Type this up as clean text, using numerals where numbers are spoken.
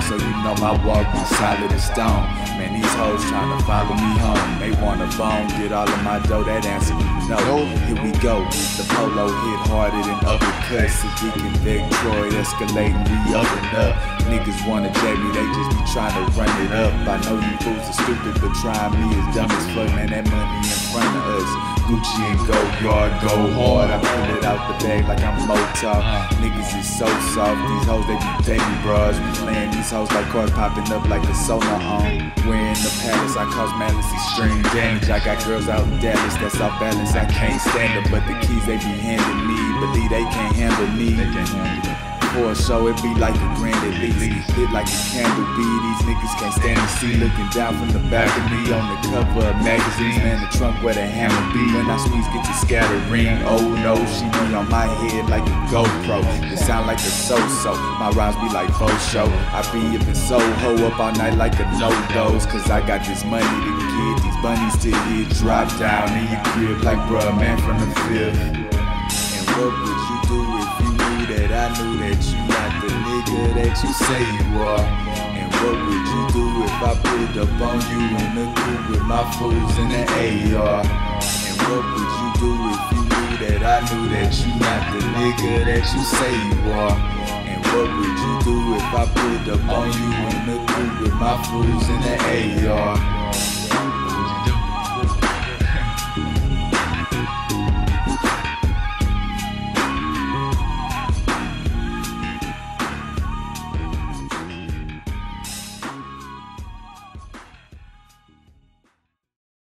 so you know my walk be solid as stone. Man, these hoes tryna follow me home. They want a bone, get all of my dough, that answer you know. Here we go, the polo hit harder than uppercuts. Siddiq and Troy escalating, we open up. Niggas wanna jab me, they just be tryna run it up. I know you fools are stupid, but trying me is dumb as fuck. Man, that money in front of us, Gucci and go yard, go hard. I pull it out the bag like I'm Motown. Niggas is so soft, these hoes they be dating bras. We playing these hoes like cars popping up like a sonar on. We're in the palace, I cause malice, extreme damage. I got girls out in Dallas that's off balance, I can't stand them. But the keys they be handing me, believe they can't handle me. For a show, it be like a grand at least. Lit like a candle bee, these niggas can't stand to see. Looking down from the balcony on the cover of magazines. Man, the trunk where the hammer be. When I squeeze, get to scattering. Oh no, she be on my head like a GoPro. It sound like a so-so, my rhymes be like faux show. I be up in Soho up all night like a no-dose. Cause I got this money to get these bunnies to hit. Drop down in your crib like bruh, man from the fifth. And what would you do if you knew that I knew that you not the nigga that you say you are? And what would you do if I pulled up on you in the coupe with my fools in the AR? And what would you do if you knew that I knew that you not the nigga that you say you are? And what would you do if I pulled up on you in the coupe with my fools in the AR?